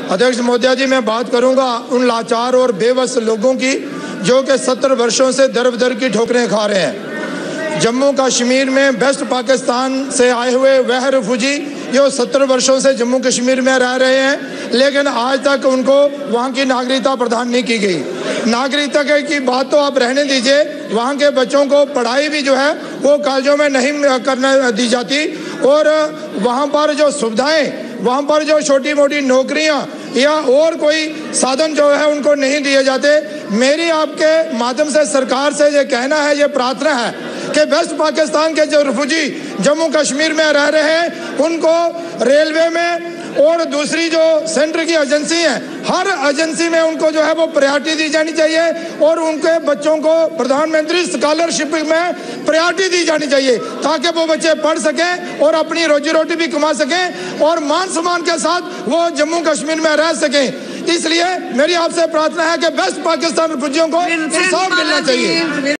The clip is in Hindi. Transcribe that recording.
अध्यक्ष महोदया जी, मैं बात करूंगा उन लाचार और बेबस लोगों की जो कि 70 वर्षों से दर बदर की ठोकरें खा रहे हैं। जम्मू कश्मीर में वेस्ट पाकिस्तान से आए हुए वह रिफ्यूजी जो 70 वर्षों से जम्मू कश्मीर में रह रहे हैं, लेकिन आज तक उनको वहाँ की नागरिकता प्रदान नहीं की गई। नागरिकता की बात तो आप रहने दीजिए, वहाँ के बच्चों को पढ़ाई भी जो है वो कॉलेजों में नहीं करने दी जाती, और वहाँ पर जो सुविधाएं, वहाँ पर जो छोटी मोटी नौकरियाँ या और कोई साधन जो है उनको नहीं दिए जाते। मेरी आपके माध्यम से सरकार से ये कहना है, ये प्रार्थना है कि वेस्ट पाकिस्तान के जो रिफ्यूजी जम्मू कश्मीर में रह रहे हैं उनको रेलवे में और दूसरी जो सेंटर की एजेंसी है, हर एजेंसी में उनको जो है वो प्रायोरिटी दी जानी चाहिए, और उनके बच्चों को प्रधानमंत्री स्कॉलरशिप में प्रायोरिटी दी जानी चाहिए ताकि वो बच्चे पढ़ सकें और अपनी रोजी रोटी भी कमा सकें और मान सम्मान के साथ वो जम्मू कश्मीर में रह सकें। इसलिए मेरी आपसे प्रार्थना है कि वेस्ट पाकिस्तान रिफ्यूजियों को इंसाफ मिलना चाहिए।